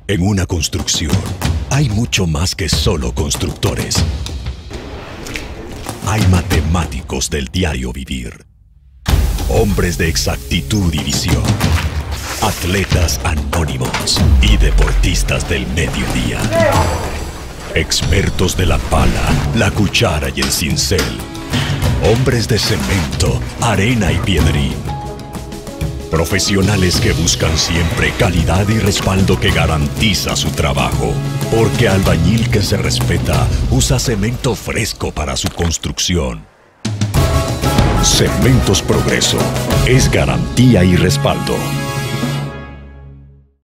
En una construcción hay mucho más que solo constructores. Hay matemáticos del diario vivir, hombres de exactitud y visión, atletas anónimos y deportistas del mediodía, expertos de la pala, la cuchara y el cincel, hombres de cemento, arena y piedrín. Profesionales que buscan siempre calidad y respaldo que garantiza su trabajo. Porque albañil que se respeta usa cemento fresco para su construcción. Cementos Progreso es garantía y respaldo.